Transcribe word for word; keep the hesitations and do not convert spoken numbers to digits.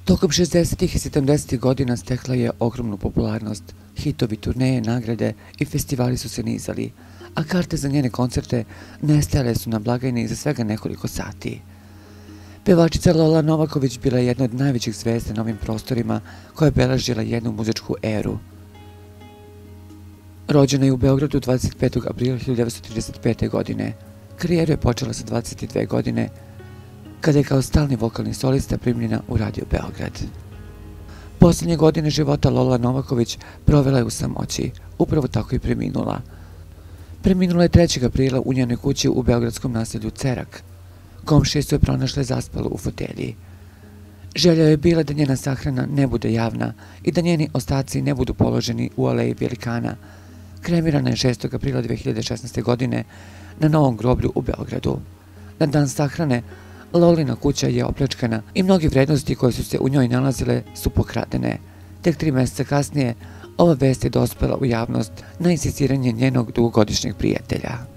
Tokom šezdesetih i sedamdesetih godina stekla je ogromnu popularnost. Hitovi, turneje, nagrade i festivali su se nizali, a karte za njene koncerte nestajale su na blagajni za svega nekoliko sati. Pevačica Lola Novaković bila je jedna od najvećih zvezda na ovim prostorima koja je beležila jednu muzičku eru. Rođena je u Beogradu dvadeset petog aprila hiljadu devetsto trideset pete. godine. Karijeru je počela sa dvadeset dve godine, kada je kao stalni vokalni solista primljena u Radio Beograd. Poslednje godine života Lola Novaković provela je u samoći, upravo tako i preminula. Preminula je trećeg aprila u njenoj kući u beogradskom naselju Cerak. Komšije su je pronašle zaspalu u fotelji. Želja je bila da njena sahrana ne bude javna i da njeni ostaci ne budu položeni u aleji velikana. Kremirana je šestog aprila dve hiljade šesnaeste. godine na Novom groblju u Beogradu. Na dan sahrane Lolina kuća je opljačkana i mnoge vrednosti koje su se u njoj nalazile su pokradene. Tek tri meseca kasnije ova vest je dospela u javnost na insistiranje njenog dugogodišnjeg prijatelja.